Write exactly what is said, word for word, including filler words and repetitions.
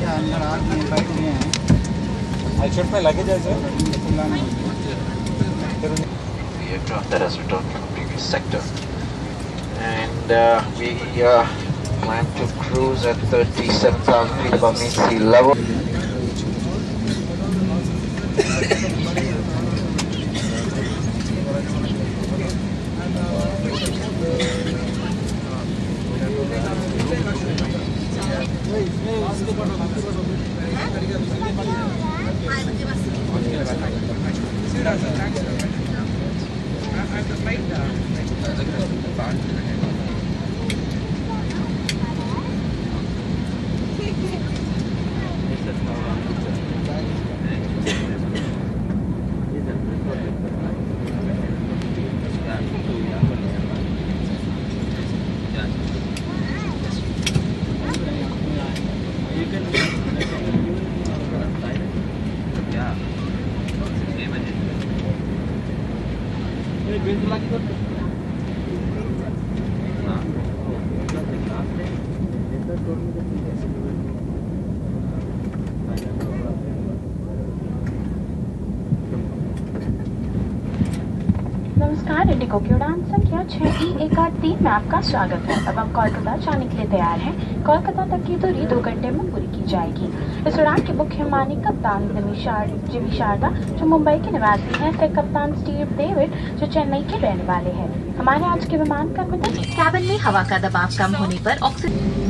अंदर आदमी बैठ गए हैं। एक्शन पे लगे जैसे the aircraft that has returned from the previous sector, and uh, we uh, plan to cruise at thirty-seven thousand feet above mean sea level. नमस्कार, इंडिगो की उड़ान संख्या छह ई एक आठ तीन में आपका स्वागत है। अब हम कोलकाता जाने के लिए तैयार हैं। कोलकाता तक की दूरी दो घंटे में पूरी की जाएगी। इस उड़ान के मुख्य विमानी कप्तान जिमी शारदा जो मुंबई के निवासी हैं, से कप्तान स्टीव डेविड जो चेन्नई के रहने वाले हैं। हमारे आज के विमान का कैबिन में हवा का दबाव कम होने पर ऑक्सीजन